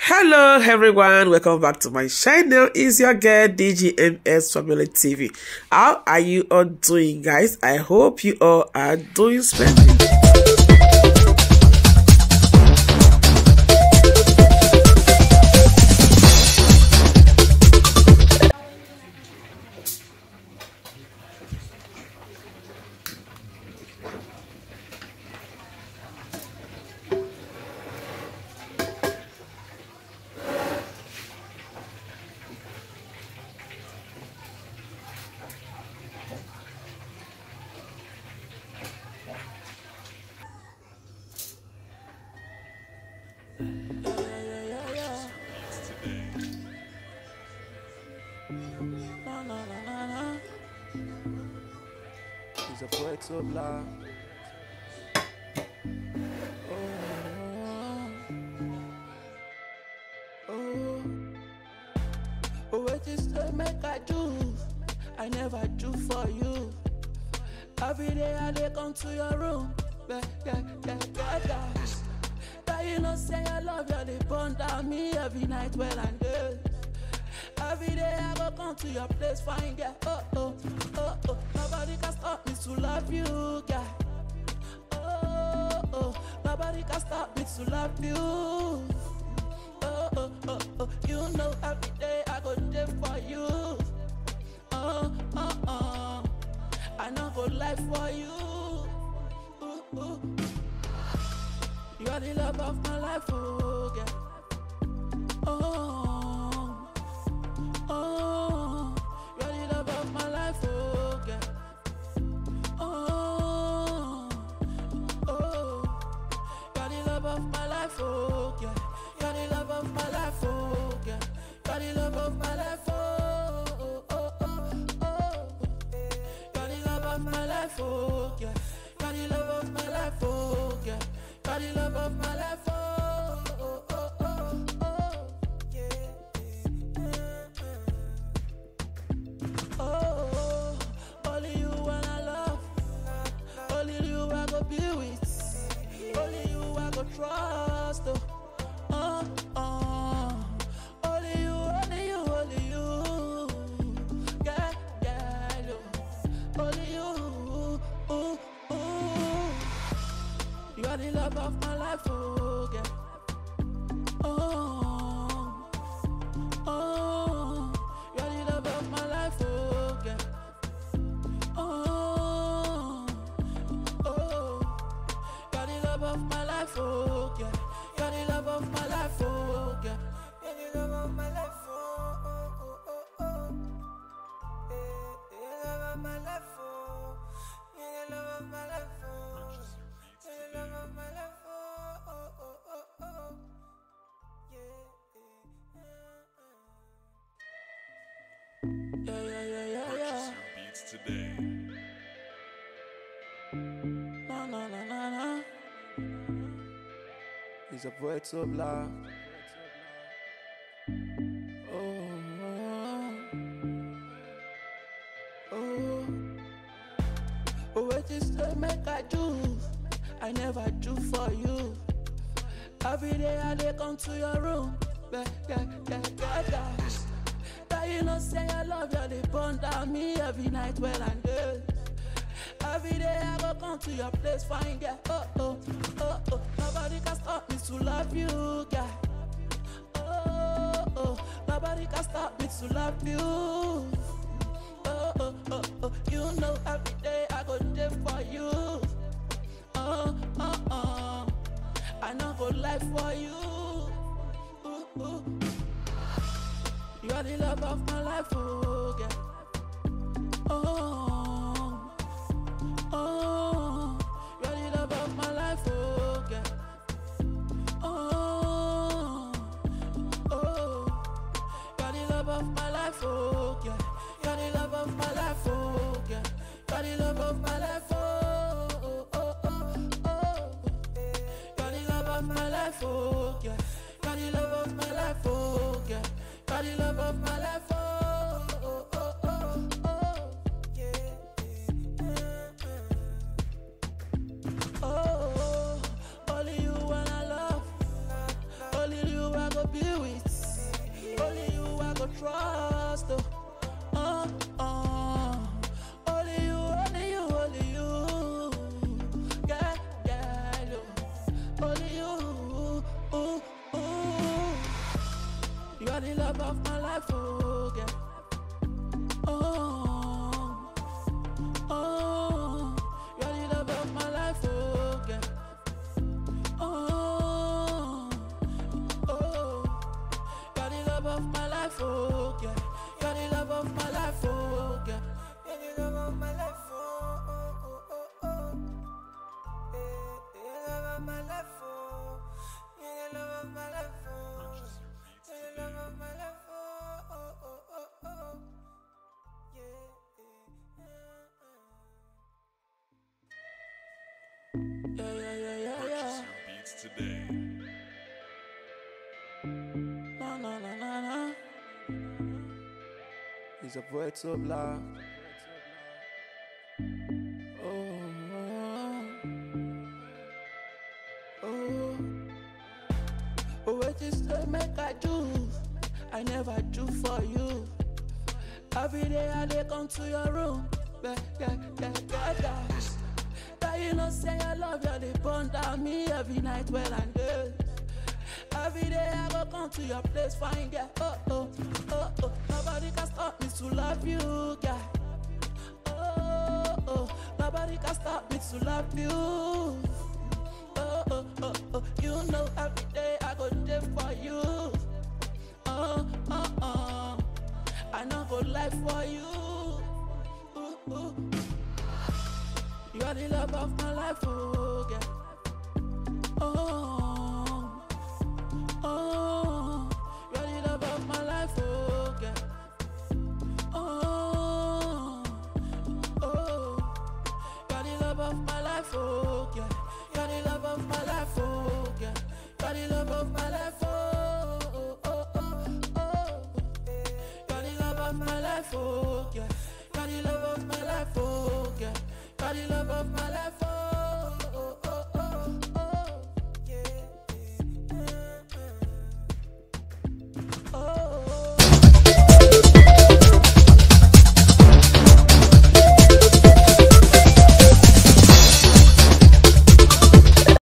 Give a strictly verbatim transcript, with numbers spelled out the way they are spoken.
Hello everyone, welcome back to my channel. It's your girl D G M S Family T V. How are you all doing, guys? I hope you all are doing splendid. Na, na, na, na, na. He's a poet so loud. Oh, oh, oh, what is the make I do? I never do for you. Every day I dey come to your room. Yeah, yeah, yeah, yeah, yeah. That you know say I love you, they burn down me every night when I'm dead. Every day I go come to your place, fine girl. Oh, oh, oh, oh. Nobody can stop me to love you, girl. Oh, oh, nobody can stop me to love you. Oh, oh, oh, oh. You know every day I go there for you. Oh, oh, oh. I know go life for you. Ooh, ooh. You are the love of my life, oh, girl. Oh. Oh, you're the love of my life, oh, girl. Oh, oh, you're the love of my life, oh, girl. You're the love of my life, oh, girl. You're the love of my life, oh, oh, oh, oh, oh. You're the love of my life, oh, girl. You're the love of my life, oh, girl. You're the love of my life, oh. Trust, oh, oh, oh. Only you, only you, only you, yeah, yeah, oh. Only you, ooh, ooh. You are the love of my life, oh, yeah. Oh, oh, you are the love of my life, oh, yeah. Oh, oh, you are the love of my life, oh, yeah. You're the love of my life, oh, yeah. You're the love of my life, oh, oh, oh, oh, oh. You're the love of my life, oh. You're the love of my life, oh. You're the love of my life, oh, oh, oh, oh, oh. Yeah, yeah, yeah, yeah, yeah. Beats today. Na, na, na, na, na. He's a poet so loud. Oh, oh, oh, oh, what is the make I do? I never do for you. Every day I dey come to your room. Yeah, yeah, yeah, yeah, yeah. That you know say I love you, they burn down me every night when I'm dead. Every day I go come to your place, fine girl. Oh, oh, oh, oh. Nobody can stop me to love you, girl. Oh, oh, nobody can stop me to love you. Oh, oh, oh, oh. You know every day I go there for you. Oh, oh, oh. I know go life for you. Ooh, ooh. You are the love of my life, oh, girl. Oh. Oh, you're the love of my life, oh, girl. Oh, oh, you're the love of my life, oh, girl. You're the love of my life, oh, girl. You're the love of my life, oh, oh, oh, oh, oh. You're the love of my life, oh, girl. You're the love of my life, oh, girl. You're the love of my life, oh, oh, oh, oh, oh. go trust. Oh, oh, oh. Only you, only you, only you. Yeah, yeah, no. Only you. Ooh, ooh. You are the love of my life, oh, yeah. Oh, oh. You are the love of my life, oh, yeah. Oh, oh. You are the love of my life, oh, yeah. You are the love of my life, oh, yeah. You are the love of my life, oh, oh, oh, oh, oh. Yeah, you are the love of my life, oh. You are the love of my life, oh. You are the love of my life, oh, oh, oh, oh, oh. Yeah, yeah, yeah. Yeah, yeah, yeah, yeah, Purchase yeah. your beats today. No, no, no, no, no. He's a poet so black. Oh, oh, oh. Oh, what you say make I do? I never do for you. Every day I dey come to your room. Yeah, yeah, yeah, yeah, yeah. That you know say I love you, they burn down me every night when I'm dead. Every day I go come to your place, find girl. Oh, oh, oh, oh. Nobody can stop me to love you, girl. Oh, oh, nobody can stop me to love you. Oh, oh, oh, oh. You know every day I go there for you. Oh, oh, oh. I know go life for you. Ooh, ooh. You are the love of my life, oh.